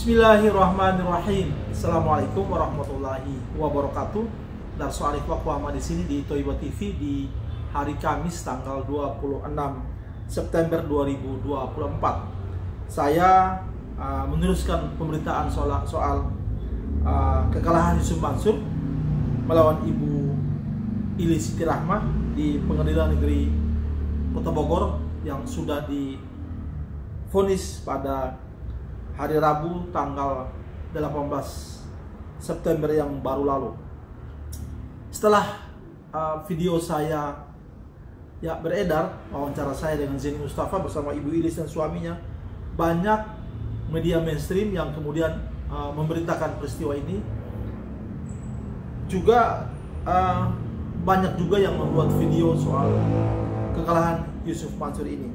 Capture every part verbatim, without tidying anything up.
Bismillahirrahmanirrahim. Assalamualaikum warahmatullahi wabarakatuh. Darso Arif Wakwama di sini di Toiba T V di hari Kamis tanggal dua puluh enam September dua ribu dua puluh empat. Saya uh, meneruskan pemberitaan soal, soal uh, kekalahan Yusuf Mansur melawan Ibu Ili Siti Rahmah di Pengadilan Negeri Kota Bogor yang sudah divonis pada hari Rabu tanggal delapan belas September yang baru lalu. Setelah uh, video saya ya beredar, wawancara saya dengan Zeni Mustafa bersama Ibu Ilis dan suaminya, banyak media mainstream yang kemudian uh, memberitakan peristiwa ini. Juga uh, banyak juga yang membuat video soal kekalahan Yusuf Mansur ini.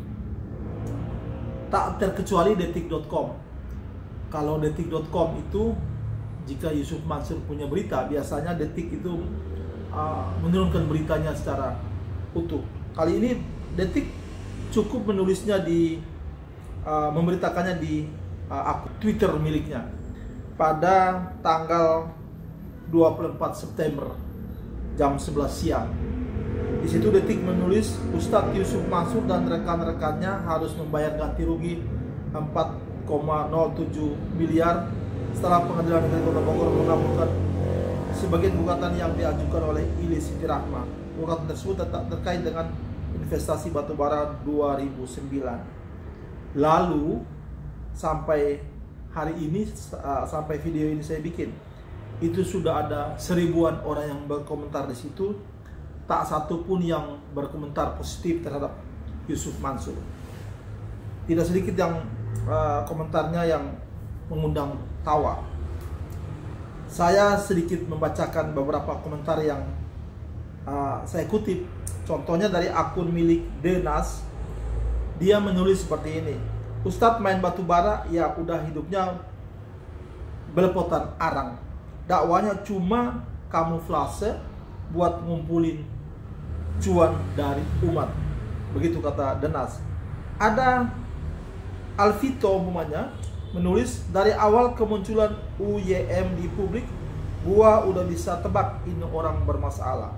Tak terkecuali detik dot com. Kalau detik dot com itu, jika Yusuf Mansur punya berita, biasanya Detik itu uh, menurunkan beritanya secara utuh. Kali ini Detik cukup menulisnya di uh, memberitakannya di uh, akun Twitter miliknya pada tanggal dua puluh empat September jam sebelas siang. Di situ Detik menulis, Ustadz Yusuf Mansur dan rekan-rekannya harus membayar ganti rugi empat koma nol tujuh miliar setelah Pengadilan Negeri Kota Bogor mengabulkan sebagian gugatan yang diajukan oleh Ili Siti Rahmah. Gugatan tersebut tetap terkait dengan investasi batubara dua ribu sembilan. Lalu sampai hari ini, sampai video ini saya bikin, itu sudah ada seribuan orang yang berkomentar di situ. Tak satu pun yang berkomentar positif terhadap Yusuf Mansur. Tidak sedikit yang uh, komentarnya yang mengundang tawa. Saya sedikit membacakan beberapa komentar yang uh, saya kutip. Contohnya dari akun milik Denas. Dia menulis seperti ini. Ustadz main batu bara, ya udah hidupnya belepotan arang. Dakwanya cuma kamuflase buat ngumpulin cuan dari umat. Begitu kata Denas. Ada Alvito umpamanya menulis, dari awal kemunculan U Y M di publik, gua udah bisa tebak ini orang bermasalah.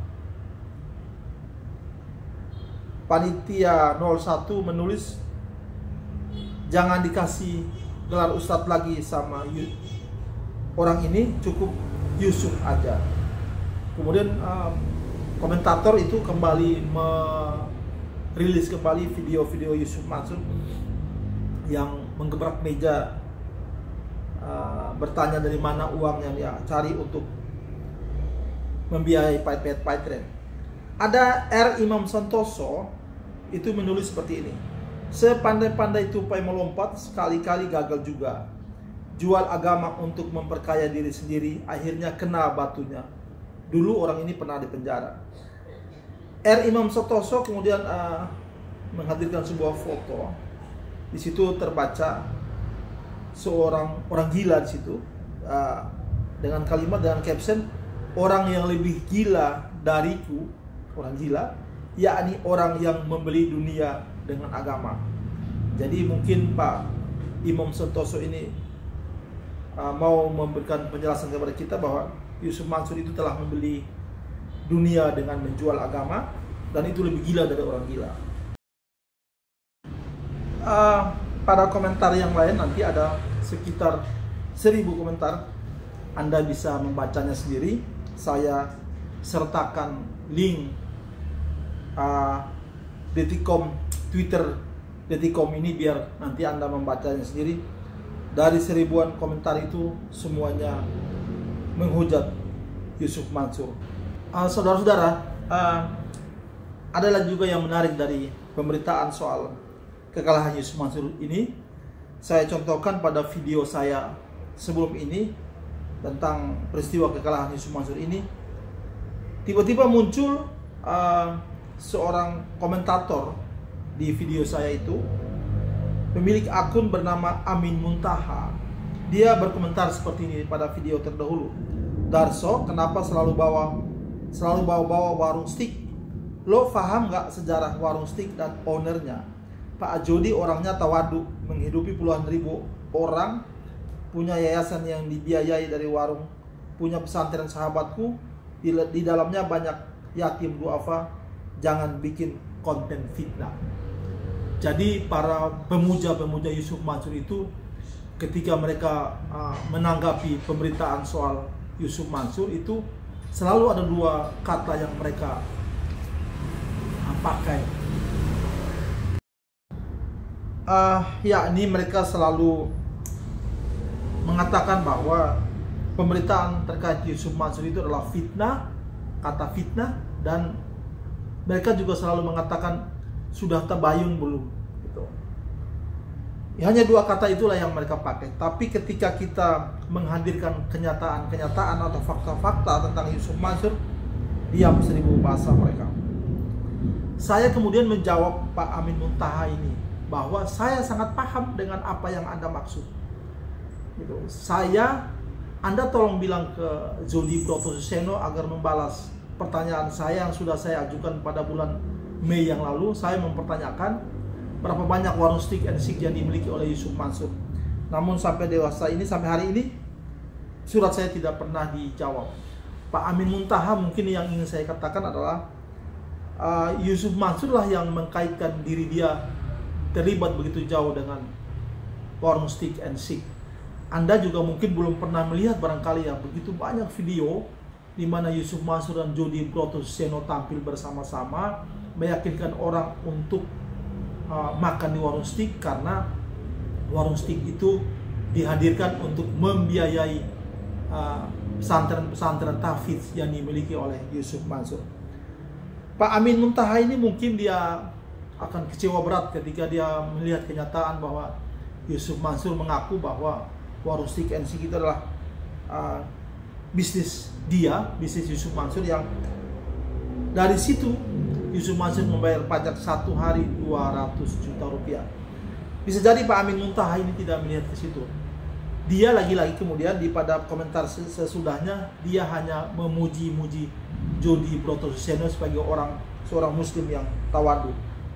Panitia nol satu menulis, jangan dikasih gelar ustadz lagi sama orang ini, cukup Yusuf aja. Kemudian uh, komentator itu kembali merilis kembali video-video Yusuf Mansur yang menggebrak meja, uh, bertanya dari mana uang yang dia cari untuk membiayai pait-pait-pait. Ada R. Imam Santoso itu menulis seperti ini, sepandai-pandai tupai melompat, sekali-kali gagal juga. Jual agama untuk memperkaya diri sendiri, akhirnya kena batunya. Dulu orang ini pernah dipenjara. R. Imam Santoso kemudian uh, menghadirkan sebuah foto. Di situ terbaca seorang orang gila di situ, uh, dengan kalimat, dengan caption, orang yang lebih gila dariku, orang gila, yakni orang yang membeli dunia dengan agama. Jadi mungkin Pak Imam Santoso ini uh, mau memberikan penjelasan kepada kita bahwa Yusuf Mansur itu telah membeli dunia dengan menjual agama, dan itu lebih gila dari orang gila. Uh, pada komentar yang lain nanti ada sekitar seribu komentar. Anda bisa membacanya sendiri. Saya sertakan link uh, Detikcom, Twitter Detikcom ini biar nanti Anda membacanya sendiri. Dari seribuan komentar itu semuanya menghujat Yusuf Mansur. Uh, Saudara-saudara, uh, adalah juga yang menarik dari pemberitaan soal kekalahan Yusuf Mansur ini. Saya contohkan pada video saya sebelum ini tentang peristiwa kekalahan Yusuf Mansur ini. Tiba-tiba muncul uh, seorang komentator di video saya itu, pemilik akun bernama Amin Muntaha. Dia berkomentar seperti ini pada video terdahulu. Darso, kenapa selalu bawa selalu bawa-bawa warung steak? Lo paham gak sejarah warung steak dan ownernya? Pak Jody orangnya tawadu, menghidupi puluhan ribu orang punya yayasan yang dibiayai dari warung, punya pesantren sahabatku, di, di dalamnya banyak yatim duafa, jangan bikin konten fitnah. Jadi para pemuja-pemuja Yusuf Mansur itu ketika mereka uh, menanggapi pemberitaan soal Yusuf Mansur itu selalu ada dua kata yang mereka uh, pakai. Uh, yakni mereka selalu mengatakan bahwa pemberitaan terkait Yusuf Mansur itu adalah fitnah, kata fitnah, dan mereka juga selalu mengatakan sudah tabayun belum, gitu. Ya, hanya dua kata itulah yang mereka pakai. Tapi ketika kita menghadirkan kenyataan-kenyataan atau fakta-fakta tentang Yusuf Mansur, diam seribu bahasa mereka. Saya kemudian menjawab Pak Amin Muntaha ini bahwa saya sangat paham dengan apa yang Anda maksud. Gitu. Saya, Anda tolong bilang ke Jody Brotoseno agar membalas pertanyaan saya yang sudah saya ajukan pada bulan Mei yang lalu. Saya mempertanyakan berapa banyak warung steak and shake yang dimiliki oleh Yusuf Mansur. Namun sampai dewasa ini, sampai hari ini, surat saya tidak pernah dijawab. Pak Amin Muntaha mungkin yang ingin saya katakan adalah uh, Yusuf Mansur lah yang mengkaitkan diri dia terlibat begitu jauh dengan warung steak and shake. Anda juga mungkin belum pernah melihat barangkali ya begitu banyak video di mana Yusuf Mansur dan Jody Brotoseno tampil bersama-sama meyakinkan orang untuk uh, makan di warung steak karena warung steak itu dihadirkan untuk membiayai pesantren-pesantren uh, tahfidz yang dimiliki oleh Yusuf Mansur. Pak Amin Muntaha ini mungkin dia akan kecewa berat ketika dia melihat kenyataan bahwa Yusuf Mansur mengaku bahwa warung steak and shake itu adalah uh, bisnis dia, bisnis Yusuf Mansur, yang dari situ Yusuf Mansur membayar pajak satu hari dua ratus juta rupiah. Bisa jadi Pak Amin Muntaha ini tidak melihat ke situ. Dia lagi-lagi kemudian di pada komentar sesudahnya dia hanya memuji-muji Jody Brotoseno sebagai orang seorang muslim yang tawadu.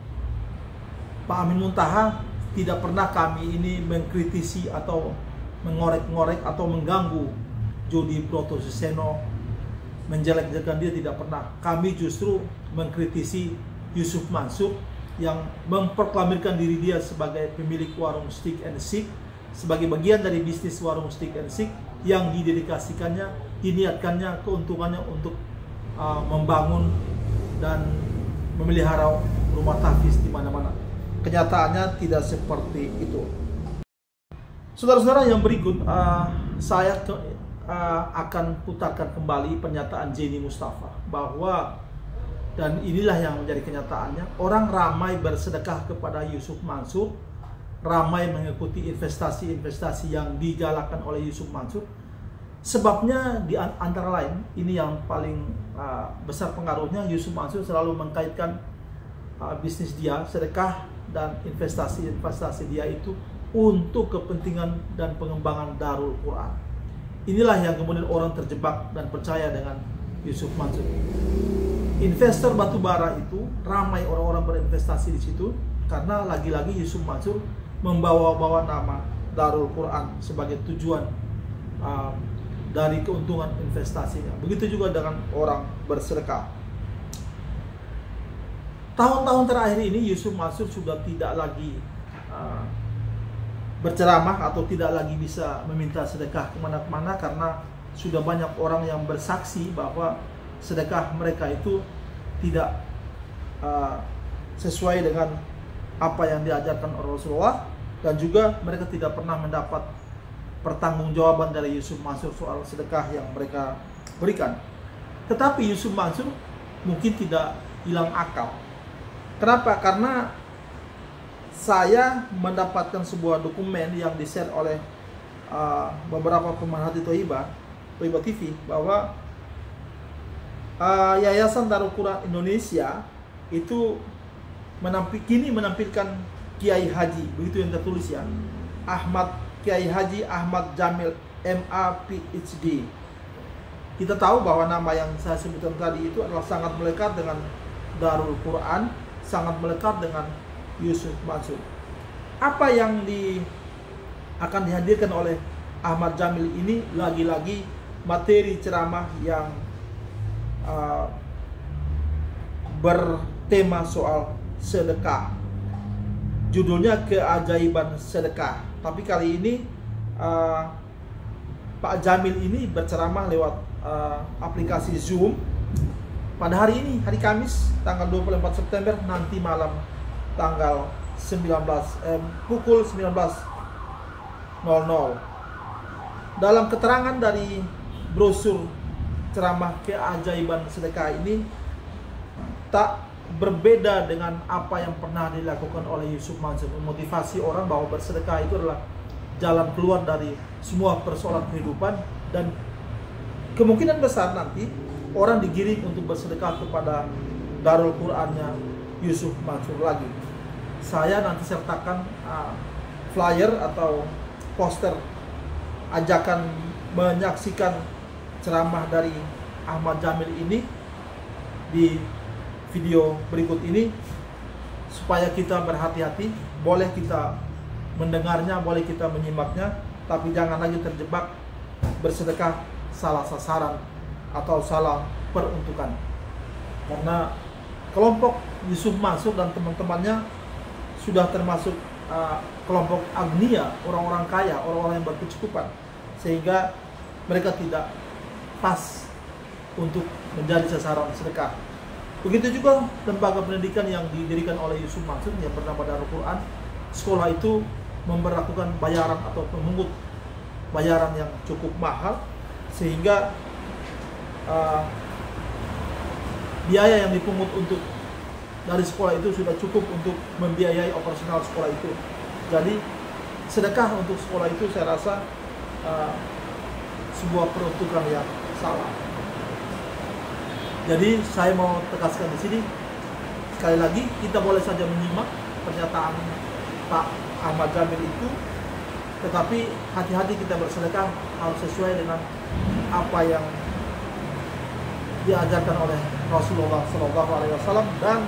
Pak Amin Muntaha tidak pernah kami ini mengkritisi atau mengorek-ngorek atau mengganggu Jody Brotoseno, menjelek-jelekan dia, tidak pernah. Kami justru mengkritisi Yusuf Mansur yang memproklamirkan diri dia sebagai pemilik warung steak and shake, sebagai bagian dari bisnis warung steak and shake yang didedikasikannya, diniatkannya keuntungannya untuk uh, membangun dan memelihara rumah tahfidz di mana-mana. Kenyataannya tidak seperti itu. Saudara-saudara yang berikut, uh, saya ke, uh, akan putarkan kembali pernyataan Jenny Mustafa bahwa, dan inilah yang menjadi kenyataannya, orang ramai bersedekah kepada Yusuf Mansur, ramai mengikuti investasi-investasi yang digalakkan oleh Yusuf Mansur. Sebabnya di antara lain, ini yang paling uh, besar pengaruhnya, Yusuf Mansur selalu mengkaitkan uh, bisnis dia, sedekah dan investasi-investasi dia itu untuk kepentingan dan pengembangan Darul Quran. Inilah yang kemudian orang terjebak dan percaya dengan Yusuf Mansur. Investor batubara itu ramai orang-orang berinvestasi di situ karena lagi-lagi Yusuf Mansur membawa-bawa nama Darul Quran sebagai tujuan uh, dari keuntungan investasinya. Begitu juga dengan orang bersedekah. Tahun-tahun terakhir ini Yusuf Mansur sudah tidak lagi uh, berceramah atau tidak lagi bisa meminta sedekah kemana-mana karena sudah banyak orang yang bersaksi bahwa sedekah mereka itu tidak uh, sesuai dengan apa yang diajarkan oleh Rasulullah, dan juga mereka tidak pernah mendapat pertanggungjawaban dari Yusuf Mansur soal sedekah yang mereka berikan. Tetapi Yusuf Mansur mungkin tidak hilang akal. Kenapa? Karena saya mendapatkan sebuah dokumen yang di-share oleh uh, beberapa pemerhati Thoibah, Thoibah T V, bahwa uh, Yayasan Darul Quran Indonesia itu menampil, kini menampilkan Kiai Haji, begitu yang tertulis ya, Ahmad Kiai Haji Ahmad Jamil M A P H D. Kita tahu bahwa nama yang saya sebutkan tadi itu adalah sangat melekat dengan Darul Quran, sangat melekat dengan Yusuf Mansur. Apa yang di, akan dihadirkan oleh Ahmad Jamil ini lagi-lagi materi ceramah yang uh, bertema soal sedekah. Judulnya Keajaiban Sedekah. Tapi kali ini uh, Pak Jamil ini berceramah lewat uh, aplikasi Zoom pada hari ini, hari Kamis, tanggal dua puluh empat September, nanti malam tanggal sembilan belas eh, pukul sembilan belas nol nol. Dalam keterangan dari brosur ceramah Keajaiban Sedekah ini tak berbeda dengan apa yang pernah dilakukan oleh Yusuf Mansur, memotivasi orang bahwa bersedekah itu adalah jalan keluar dari semua persoalan kehidupan, dan kemungkinan besar nanti orang digiring untuk bersedekah kepada Darul Qurannya Yusuf Mansur lagi. Saya nanti sertakan uh, flyer atau poster ajakan menyaksikan ceramah dari Ahmad Jamil ini di video berikut ini, supaya kita berhati-hati. Boleh kita mendengarnya, boleh kita menyimaknya, tapi jangan lagi terjebak bersedekah salah sasaran atau salah peruntukan. Karena kelompok Yusuf Mansur dan teman-temannya sudah termasuk uh, kelompok agnia, orang-orang kaya, orang-orang yang berkecukupan, sehingga mereka tidak pas untuk menjadi sasaran sedekah. Begitu juga lembaga pendidikan yang didirikan oleh Yusuf Mansur yang bernama Darul Quran. Sekolah itu memberlakukan bayaran atau memungut bayaran yang cukup mahal, sehingga uh, biaya yang dipungut untuk dari sekolah itu sudah cukup untuk membiayai operasional sekolah itu. Jadi sedekah untuk sekolah itu saya rasa uh, sebuah peruntukan yang salah. Jadi saya mau tegaskan di sini, sekali lagi kita boleh saja menyimak pernyataan Pak Ahmad Jamil itu, tetapi hati-hati kita bersedekah harus sesuai dengan apa yang diajarkan oleh Rasulullah Shallallahu Alaihi Wasallam dan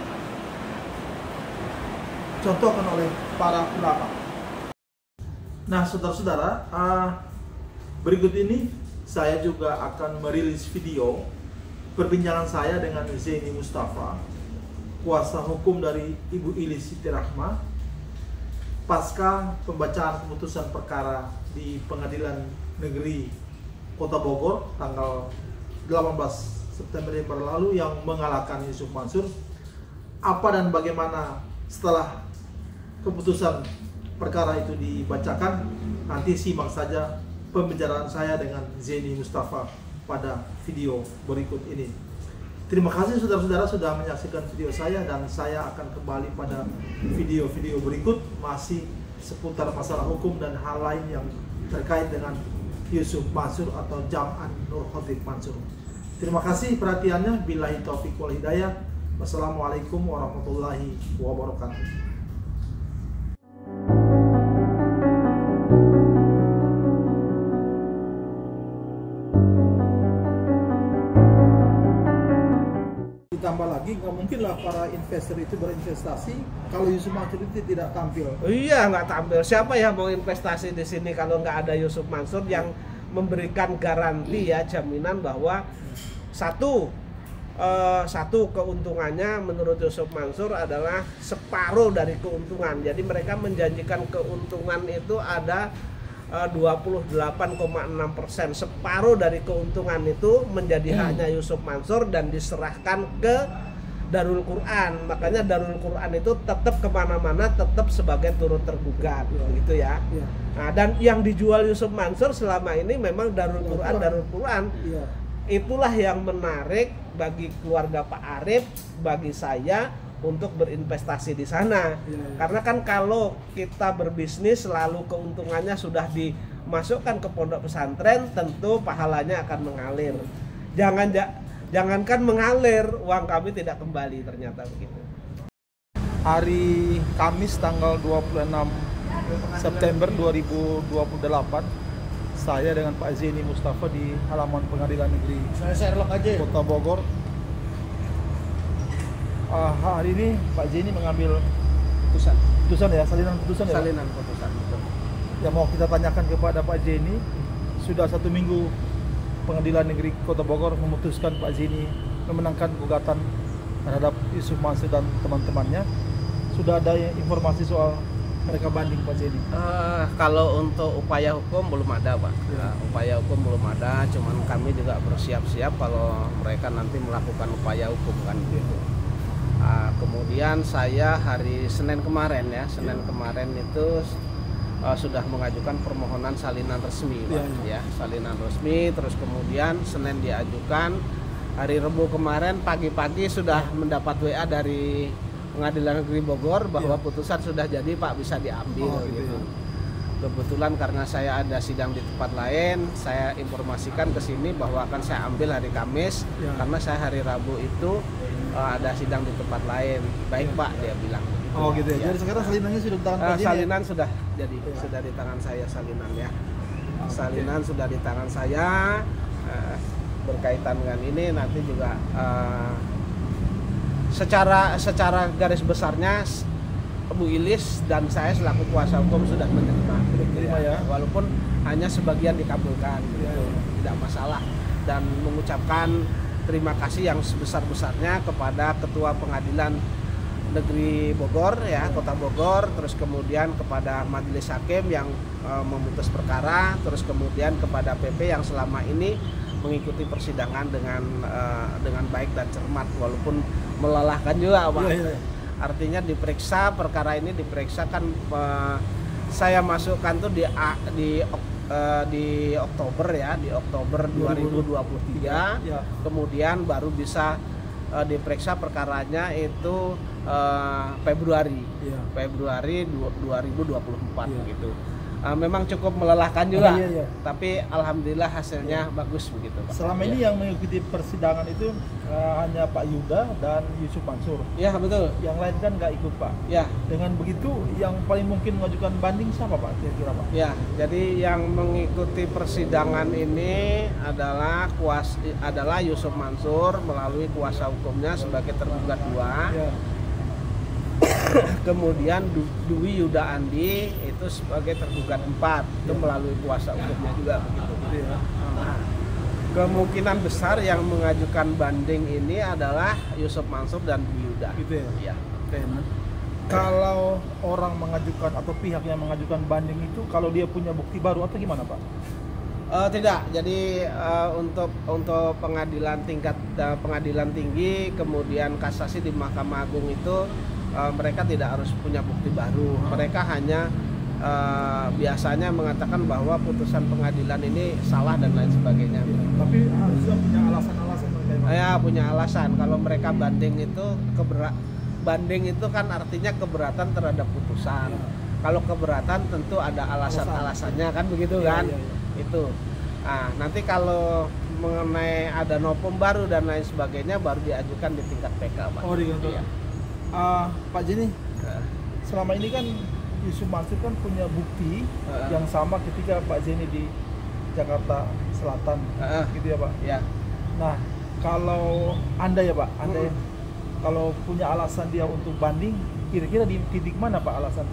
dicontohkan oleh para ulama. Nah, saudara-saudara, uh, berikut ini saya juga akan merilis video perbincangan saya dengan Zaini Mustafa, kuasa hukum dari Ibu Ilis Siti Rahma, pasca pembacaan keputusan perkara di Pengadilan Negeri Kota Bogor tanggal delapan belas September yang berlalu yang mengalahkan Yusuf Mansur. Apa dan bagaimana setelah keputusan perkara itu dibacakan, nanti simak saja pembicaraan saya dengan Zaini Mustafa pada video berikut ini. Terima kasih saudara-saudara sudah menyaksikan video saya, dan saya akan kembali pada video-video berikut masih seputar masalah hukum dan hal lain yang terkait dengan Yusuf Mansur atau Jam'an Nur Khotib Mansur. Terima kasih perhatiannya. Billahi taufiq wal hidayah. Wassalamualaikum warahmatullahi wabarakatuh. Tambah lagi, nggak mungkin lah para investor itu berinvestasi kalau Yusuf Mansur itu tidak tampil. Oh iya, nggak tampil. Siapa yang mau investasi di sini kalau nggak ada Yusuf Mansur yang memberikan garansi, ya, jaminan bahwa satu eh, satu keuntungannya menurut Yusuf Mansur adalah separuh dari keuntungan. Jadi mereka menjanjikan keuntungan itu ada dua puluh delapan koma enam persen, separuh dari keuntungan itu menjadi hmm. haknya Yusuf Mansur dan diserahkan ke Darul Quran. Makanya Darul Quran itu tetap kemana-mana, tetap sebagai turut tergugat, ya, gitu ya. Ya. Nah, dan yang dijual Yusuf Mansur selama ini memang Darul Quran, Darul Quran. Ya. Itulah yang menarik bagi keluarga Pak Arif, bagi saya, untuk berinvestasi di sana. Ya, ya. Karena kan kalau kita berbisnis selalu keuntungannya sudah dimasukkan ke pondok pesantren, tentu pahalanya akan mengalir. Jangan jangankan mengalir, uang kami tidak kembali, ternyata begitu. Hari Kamis tanggal dua puluh enam September dua ribu dua puluh delapan, saya dengan Pak Zaini Mustafa di halaman Pengadilan Negeri Kota Bogor. Uh, hari ini Pak Zaini mengambil putusan, putusan ya, salinan putusan ya. Salinan putusan. yang mau kita tanyakan kepada Pak Zeni, sudah satu minggu Pengadilan Negeri Kota Bogor memutuskan Pak Zeni memenangkan gugatan terhadap Yusuf Mansur dan teman-temannya. Sudah ada informasi soal mereka banding Pak Zeni? Uh, kalau untuk upaya hukum belum ada Pak. Ya. Uh, upaya hukum belum ada, cuman kami juga bersiap-siap kalau mereka nanti melakukan upaya hukum kan gitu. Uh, kemudian saya hari Senin kemarin ya, Senin ya. kemarin itu uh, sudah mengajukan permohonan salinan resmi Pak, ya, ya. ya, salinan resmi. Terus kemudian Senin diajukan, hari Rabu kemarin pagi-pagi sudah mendapat W A dari Pengadilan Negeri Bogor bahwa ya. putusan sudah jadi Pak, bisa diambil oh, gitu. gitu. Kebetulan karena saya ada sidang di tempat lain, saya informasikan ke sini bahwa akan saya ambil hari Kamis ya. karena saya hari Rabu itu uh, ada sidang di tempat lain. Baik ya. Pak, dia bilang. Gitu. Oh gitu ya. ya. Jadi sekarang salinannya sudah di tangan Pak Zeni? Salinan ya? sudah jadi, ya. sudah di tangan saya salinan ya. Oh, salinan okay. sudah di tangan saya. Uh, berkaitan dengan ini nanti juga uh, secara secara garis besarnya Bu Ilis dan saya selaku kuasa hukum sudah menerima, ya, ya. walaupun hanya sebagian dikabulkan, gitu. ya, ya. tidak masalah, dan mengucapkan terima kasih yang sebesar-besarnya kepada Ketua Pengadilan Negeri Bogor ya, Kota Bogor, terus kemudian kepada Majelis Hakim yang e, memutus perkara, terus kemudian kepada P P yang selama ini mengikuti persidangan dengan uh, dengan baik dan cermat, walaupun melelahkan juga Pak. Ya, ya, ya. Artinya diperiksa, perkara ini diperiksa kan uh, saya masukkan tuh di di uh, di Oktober ya, di Oktober dua ribu dua puluh tiga. Ya. Kemudian baru bisa uh, diperiksa perkaranya itu uh, Februari. Ya. Februari dua ribu dua puluh empat ya. gitu. Uh, memang cukup melelahkan juga, oh, iya, iya. tapi alhamdulillah hasilnya iya. bagus begitu Pak. Selama ini ya. yang mengikuti persidangan itu uh, hanya Pak Yuda dan Yusuf Mansur. Ya betul. Yang lain kan nggak ikut Pak. Ya. Dengan begitu yang paling mungkin mengajukan banding siapa Pak? Kira-kira Pak? Ya, jadi yang mengikuti persidangan ini adalah kuas adalah Yusuf Mansur melalui kuasa hukumnya sebagai tergugat dua. Ya. Kemudian Dwi Yuda Andi itu sebagai tergugat empat, itu melalui kuasa hukumnya juga begitu. Ya. Nah, kemungkinan besar yang mengajukan banding ini adalah Yusuf Mansur dan Dwi Yuda. Gitu ya. Ya. Oke. Kalau orang mengajukan atau pihak yang mengajukan banding itu kalau dia punya bukti baru atau gimana Pak? Uh, tidak. Jadi uh, untuk untuk pengadilan tingkat uh, pengadilan tinggi kemudian kasasi di Mahkamah Agung itu Uh, mereka tidak harus punya bukti baru. Mereka hanya uh, biasanya mengatakan bahwa putusan pengadilan ini salah dan lain sebagainya. Ya, tapi harusnya punya alasan-alasan mereka. Ya, punya alasan. Kalau mereka banding itu keberat banding itu kan artinya keberatan terhadap putusan. Ya. Kalau keberatan tentu ada alasan-alasannya kan begitu ya, kan? Ya, ya. Itu. Nah, nanti kalau mengenai ada novum baru dan lain sebagainya baru diajukan di tingkat P K, Pak. Oh, di tingkat. Ya. Uh, Pak Zeni, uh. selama ini kan Yusuf Mansur kan punya bukti uh. yang sama ketika Pak Zeni di Jakarta Selatan, uh. gitu ya Pak? Ya. Nah, kalau Anda ya Pak, Anda uh. yang, kalau punya alasan dia untuk banding, kira-kira di titik mana Pak alasan?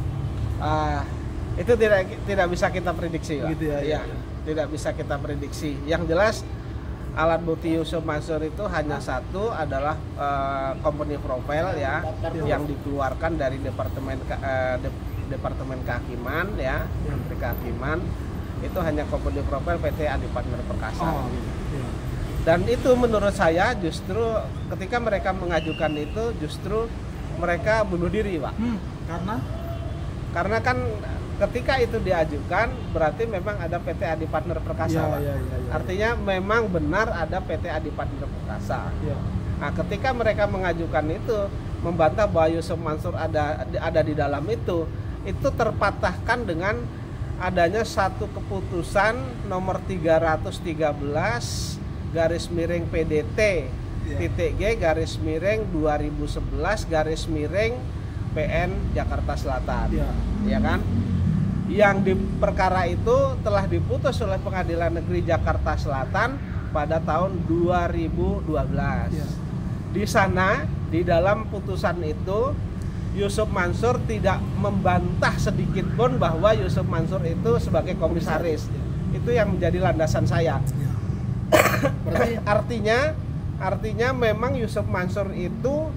Uh, itu tidak tidak bisa kita prediksi, Pak. Gitu ya, ya, ya. Tidak bisa kita prediksi. Yang jelas alat bukti Yusuf Mansur itu hanya satu, adalah uh, company profile ya, yang dikeluarkan dari departemen uh, de, departemen kehakiman ya, menteri kehakiman. Itu hanya company profile P T Adi Partner Perkasa. Oh, iya. Dan itu menurut saya justru ketika mereka mengajukan itu justru mereka bunuh diri, Pak. Hmm, karena karena kan ketika itu diajukan berarti memang ada P T Adi Partner Perkasa, ya, Pak. Ya, ya, ya, artinya ya. memang benar ada P T Adi Partner Perkasa. Ya. Nah, ketika mereka mengajukan itu membantah bahwa Yusuf Mansur ada ada di dalam itu, itu terpatahkan dengan adanya satu keputusan nomor tiga ratus tiga belas garis miring P D T ya. titik G garis miring dua ribu sebelas garis miring P N Jakarta Selatan. Ya, ya kan? Yang di perkara itu telah diputus oleh Pengadilan Negeri Jakarta Selatan pada tahun dua ribu dua belas. Ya. Di sana, di dalam putusan itu Yusuf Mansur tidak membantah sedikit pun bahwa Yusuf Mansur itu sebagai komisaris. Itu yang menjadi landasan saya. Ya. Berarti artinya artinya memang Yusuf Mansur itu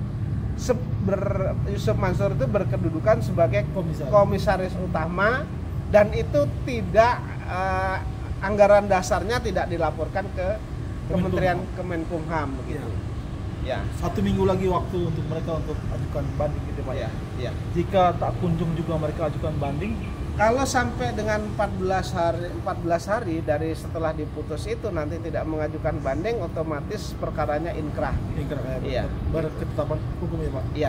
ber, Yusuf Mansur itu berkedudukan sebagai komisaris, komisaris utama, dan itu tidak uh, anggaran dasarnya tidak dilaporkan ke Kementerian Kemenkumham begitu. Ya. Ya. Satu minggu lagi waktu untuk mereka untuk ajukan banding gitu Pak. Ya, ya. Jika tak kunjung juga mereka ajukan banding, kalau sampai dengan empat belas hari empat belas hari dari setelah diputus itu nanti tidak mengajukan banding, otomatis perkaranya inkrah. inkrah ya, Iya. berketetapan hukum ya Pak. Iya.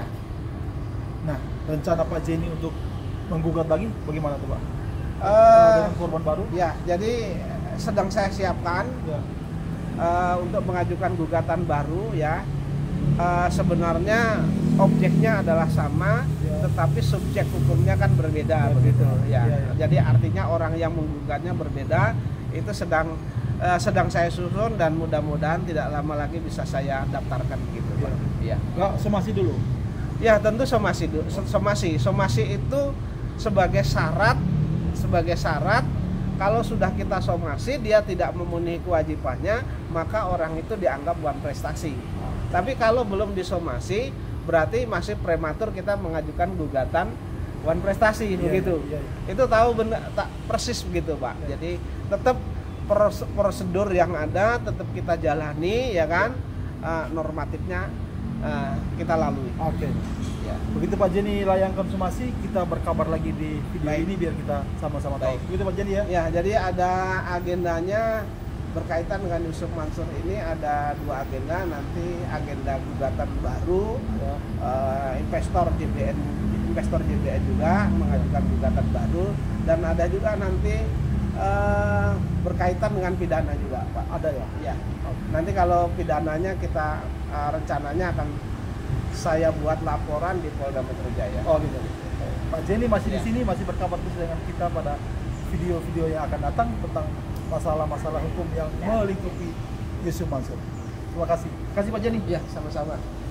Nah, rencana Pak Jenny untuk menggugat lagi bagaimana tuh Pak? Uh, dengan korban baru? Ya, jadi sedang saya siapkan Ya. uh, untuk mengajukan gugatan baru ya. Uh, sebenarnya objeknya adalah sama, ya. tetapi subjek hukumnya kan berbeda ya, begitu ya. Ya, ya. Jadi artinya orang yang menggugatnya berbeda. Itu sedang uh, sedang saya susun dan mudah-mudahan tidak lama lagi bisa saya daftarkan begitu ya. Pak. Ya. Nggak somasi dulu. Ya tentu somasi, somasi, somasi itu sebagai syarat, sebagai syarat. Kalau sudah kita somasi dia tidak memenuhi kewajibannya, maka orang itu dianggap bukan prestasi. Tapi kalau belum disomasi, berarti masih prematur kita mengajukan gugatan wan prestasi ya, begitu. Ya, ya. Itu tahu benar tak persis begitu Pak. Ya. Jadi tetap prosedur yang ada tetap kita jalani ya kan, uh, normatifnya uh, kita lalui. Oke. Ya. Begitu Pak Jenny layangkan somasi, kita berkabar lagi di video Baik. ini biar kita sama-sama tahu. Baik. Begitu Pak Jenny ya. Ya, jadi ada agendanya berkaitan dengan Yusuf Mansur ini, ada dua agenda. Nanti agenda gugatan baru, Ya. uh, investor J B N investor J B N juga mengajukan gugatan baru, dan ada juga nanti uh, berkaitan dengan pidana juga Pak. Ada ya. Ya. Nanti kalau pidananya kita uh, rencananya akan saya buat laporan di Polda Metro Jaya. Oh gitu. Pak Jenny masih Ya. di sini, masih berkabar terus dengan kita pada video-video yang akan datang tentang masalah-masalah hukum yang melingkupi Yusuf Mansur. Terima kasih. Terima kasih Pak Jenny. Ya, sama-sama.